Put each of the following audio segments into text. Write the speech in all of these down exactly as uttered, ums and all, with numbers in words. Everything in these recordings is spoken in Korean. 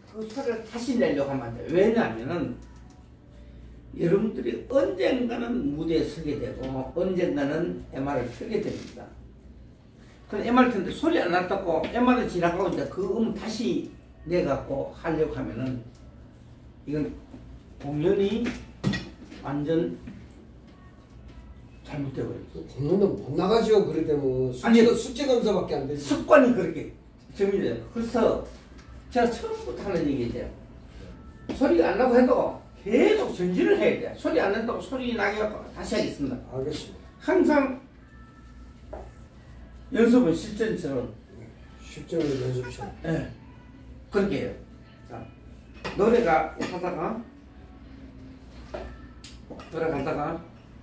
그 소리를 다시 내려고 하면 안 돼요. 왜냐하면은 여러분들이 언젠가는 무대에 서게 되고 언젠가는 엠알을 틀게 됩니다. 그럼 엠알 틀는데 소리 안 났다고 엠알을 지나가고 이제 그 음 다시 내갖고 하려고 하면은 이건 공연이 완전 잘못되어버렸어. 공연도 못 나가죠. 그래 되면 숙제, 숙제 검사밖에 안 되지. 습관이 그렇게 정리돼요. 그래서 제가 처음부터 하는 얘기예요. 소리가 안 나고 해도 계속 전진을 해야 돼. 소리 안 난다고 소리 나게 하고 다시 하겠습니다. 알겠습니다. 항상 연습은 실전처럼. 실전을 연습처럼. 예. 네. 그렇게 해요. 자, 노래가 하다가 노래 가다가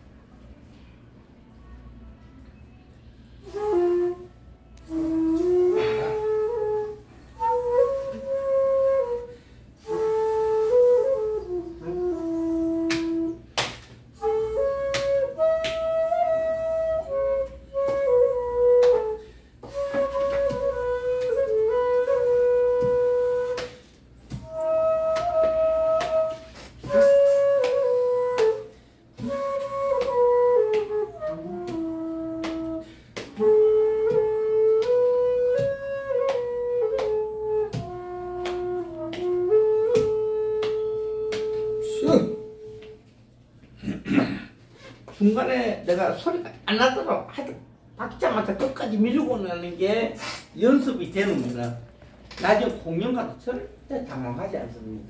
중간에 내가 소리가 안 나도록 하여튼 박자마다 끝까지 밀고 나는 게 연습이 되는 거다. 나중에 공연 가도 절대 당황하지 않습니다.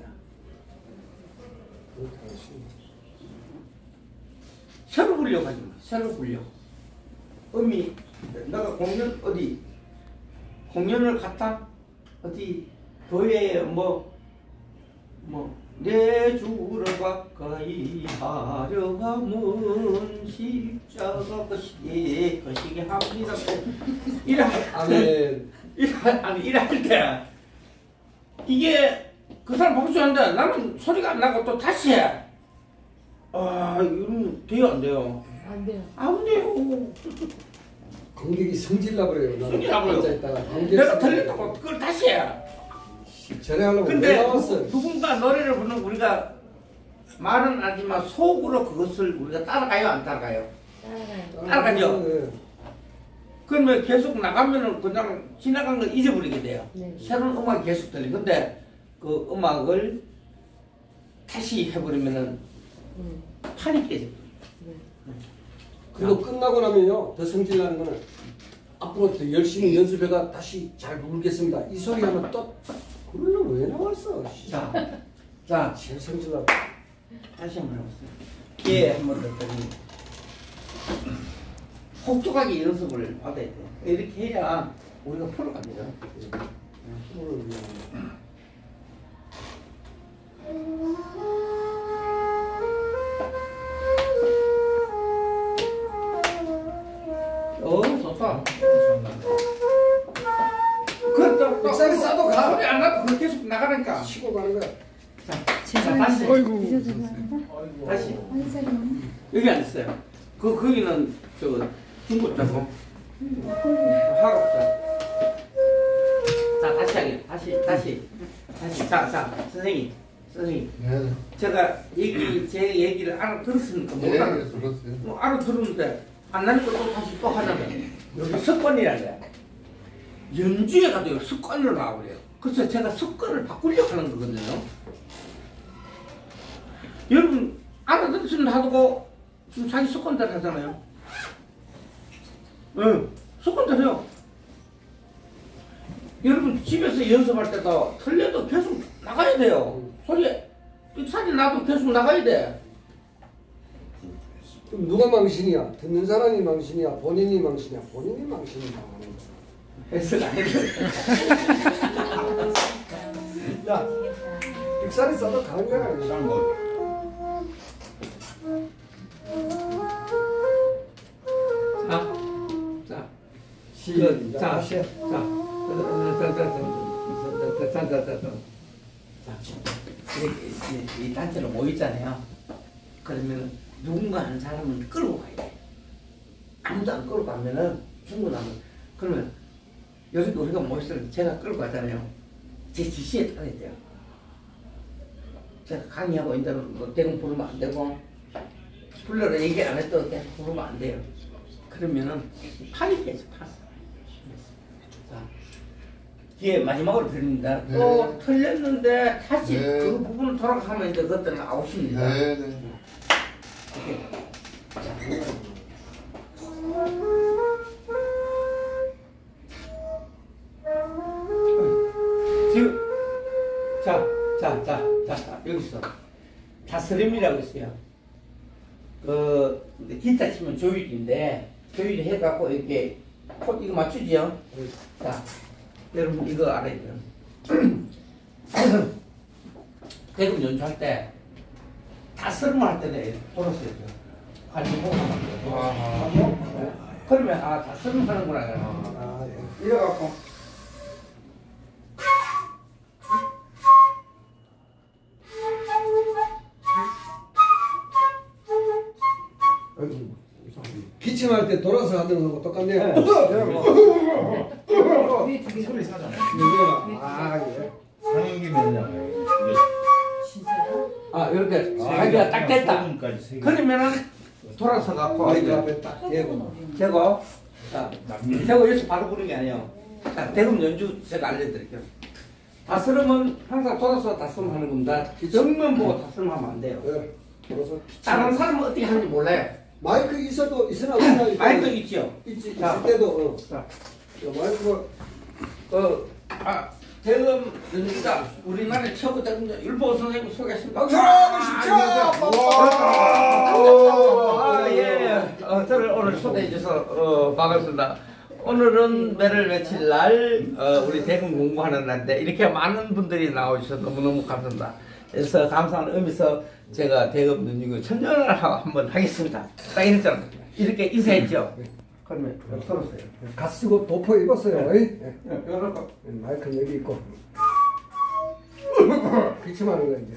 새로 부르려고 하지 마. 새로 부르려고. 음이 내가 공연 어디 공연을 갔다 어디 교회에 뭐 뭐 내 주를 가까이 하려면 십자가 거시기 거시기 합니다. 이래 아멘. 이래 아니 이래 할 때 이게 그 사람 박수하는데 나는 소리가 안 나고 또 다시 해. 아 이러면 돼요 안 돼요? 안 돼요. 안 돼요. 관객이 성질나버려요. 성질 나버려요. 앉아있다가 내가 들렸다고 그걸 다시 해. 전에 하려고 근데 나왔어. 누군가 노래를 부르는 우리가 말은 하지만 속으로 그것을 우리가 따라가요 안 따라가요? 따라가요. 따라가죠? 네. 그러면 계속 나가면은 그냥 지나간 걸 잊어버리게 돼요. 네. 새로운 음악이 계속 들리. 근데 그 음악을 다시 해버리면은 음. 판이 깨져. 네. 그리고 끝나고 나면요 더 성질나는 거는 앞으로 더 열심히 연습해가 다시 잘 부르겠습니다. 이 소리 하면 또 그러려고 왜 나왔어? 자, 자 제일 성질나. 다시 한번 해보세요. 기회 한번 더 드립니다. 혹독하게 연습을 받아야 돼. 이렇게 해야 우리가 프로 갑니다. 어, 좋다. 그또 믹사를 싸도 가. 소리 안 나도 그렇게 계속 나가니까. 치고 가는 거야. 자, 자 다시. 아이고. 죄송합니다. 다시. 한 살이요. 여기 안 있어요. 그 거기는 저 중국자고 화갑자. 자 다시 하게. 다시 다시 다시. 자, 자 선생님 선생님. 네. 제가 얘기 제 얘기를 알아들었으니까 못 네, 알아들었어요. 들었어요. 뭐 알아들었는데 안 나니까 또 다시 또 하자면 여기 습관이라는 거야. 연주에 가도 습관으로 나와버려요. 그래서 제가 습관을 바꾸려고 하는 거거든요. 여러분 알아들었으면 하고 지금 자기 습관대로 하잖아요. 응, 습관대로요. 여러분 집에서 연습할 때도 틀려도 계속 나가야 돼요. 소리 삑사리 나도 계속 나가야 돼. 그럼 누가 망신이야? 듣는 사람이 망신이야? 본인이 망신이야? 본인이 망신이야. 해석 안 해도 야, 빅살이 싸도 가는 거야. 싼 거. 자, 자, 시작. 자, 자, 자, 자, 자, 자, 자, 자, 자, 이렇게 이 단체로 모이잖아요. 그러면 누군가 한 사람은 끌고 가야 돼. 아무도 안 끌고 가면은 충분하면 그러면 여기 우리가 모였을 때 제가 끌고 가잖아요. 제 지시에 따라야 돼요. 제가 강의하고 이제는 뭐 대금 부르면 안 되고 불러라 얘기 안 했던 때 부르면 안 돼요. 그러면은 판이 깨져 판. 자, 뒤에 마지막으로 드립니다. 네. 또 틀렸는데 다시 네. 그 부분을 돌아가면 이제 그때는 아웃입니다. 네네. 이렇게. 지금 자, 자, 자, 자, 자 여기서 다스림이라고 있어요. 그 기타 치면 조율인데 조율 해갖고 이렇게 코 이거 맞추지요? 자, 여러분 이거 알아야 돼요. 대금 연주할 때 다스림 할 때는 돌았어야 돼요. 관리봉 하면 돼요. 아하. 그러면 아 다스림 하는구나. 아, 예. 이래갖고 기침할 때 돌아서 하는 거하고 똑같네요. 우리 되게 소리 사잖아요. 이거는 아, 예. 상행기 면이잖아요. 진짜요? 아 이렇게 자기가 딱 됐다. 그러면은 돌아서 갖고 마이크 이제 앞에 딱 대고. 제가 자 제가 여기서 바로 부르는 게 아니에요. 자 대금 연주 제가 알려드릴게요. 다스름은 항상 돌아서 다스름 하는 겁니다. 정면 보고 다스름 하면 안 돼요. 예. 돌아서. 다른 사람은 어떻게 하는지 몰라요. 마이크 있어도 있으나 없으나 마이크 있죠. 있지. 자. 있을 때도 어. 자, 마이크가 그, 아, 대금 연주자 우리나라 최고 대금 율보 선생님 소개했습니다. 박수 한번 아, 예. 어, 저를 오늘 초대해 주셔서 어, 반갑습니다. 오늘은 매를 며칠 날 어, 우리 대금 공부하는 날인데 이렇게 많은 분들이 나오셔서 너무너무 감사합니다. 그래서 감사하는 의미에서 제가 대금 연주고 천년을 한번 하겠습니다. 딱 이랬잖아요. 이렇게 인사했죠. 그러면 서로세요. 갓 쓰고 도포 입었어요. 예. 요렇게. 마이크 여기 있고. 기침하는 거 이제.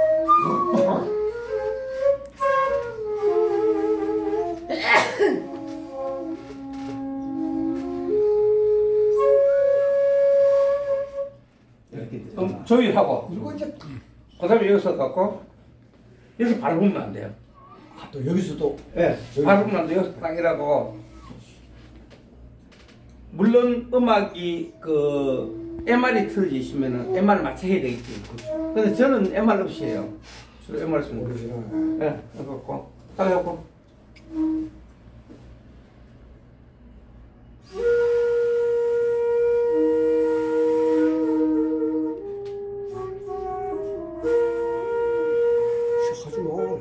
그럼 조율하고 그리고 이제 그 다음에 여기서 갖고 여기서 밟으면 안 돼요. 아, 또 여기서도 예, 밟으면 안 돼요. 여기서 땅이라고. 물론 음악이 그 엠알이 틀어지시면은 엠알 맞춰야 되겠지. 근데 저는 엠알 없이 해요. 주로 엠알 씁니다. 오리지널. 예, 해갖고 딱 해갖고 하지 마.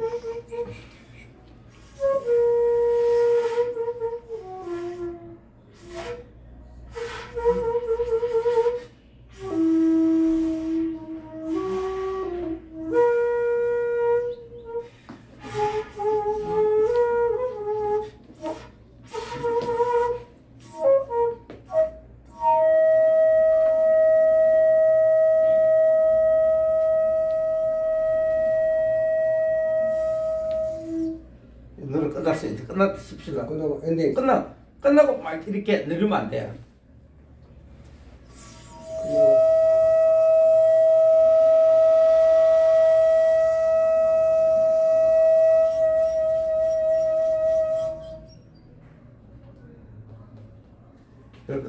노래 끝났어요. 이제 끝났다 칩시다. 끝나고 엔딩. 끝나 끝나고 막 이렇게 내리면 안 돼요. 끝나고. 이렇게.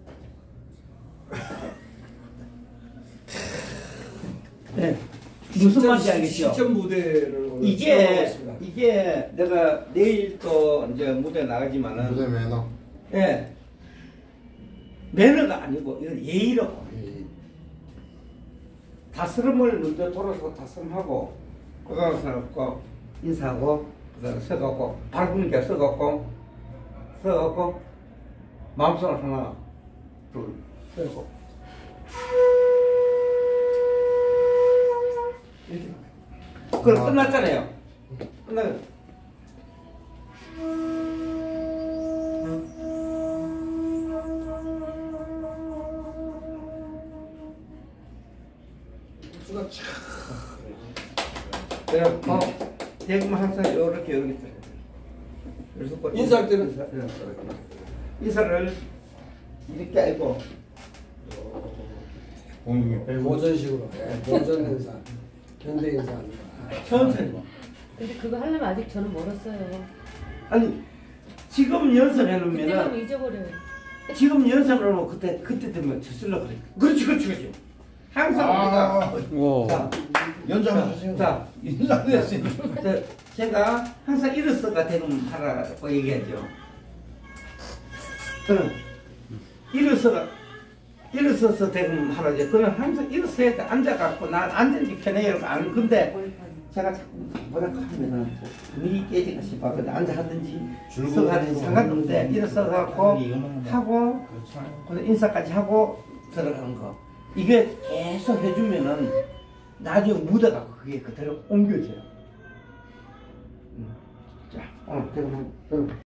네. 무슨 말인지 알겠죠? 시점 무대를 오늘 이게 촬영하겠습니다. 이게 내가 내일 또 이제 무대 나가지만은 무대 매너. 예 매너가 아니고 이건 예의라고. 다스름을 먼저 돌아서 다스름하고 그다음에 서갖고 인사하고 그다음에 서갖고 밟는 게 서갖고 서갖고 마음속으로 하나 둘 서고 이렇게 그럼 끝났잖아요. 끝나. 수가 촥. 내가 어, 대금 항상 요렇게 요렇게 그래서 꼭 인사할 때는? 인사, 인사를 이렇게 하고 공중에 빼고. 모전식으로. 예, 모전 인사. 현대인사 아닌가. 천천히. 근데 그거 하려면 아직 저는 멀었어요. 아니 지금 연습해 그때만 놓으면은 잊어버려요. 지금 연습을 하면 그때 그때 되면 저질러 그래. 그렇지 그렇지 그렇지. 항상 아. 우리가 자, 연장 자, 하세요. 자, 연장 했으니. 자, 제가 항상 일어서가 되면 하라고 얘기하죠. 저는 일어서가 일어서서 되면 하라죠. 그는 항상 일어서야 돼. 앉아갖고 난 앉는 게 편해요. 안 근데 제가 자꾸 뭐라고 하면은 분위기 깨질까 싶어. 근데 앉아 하든지 서가든지 상관없는데 일어서갖고 하고 그래서 인사까지 하고 들어가는 거. 이게 계속 해주면은 나중에 묻어가고 그게 그대로 옮겨져요. 음. 자, 오늘 제가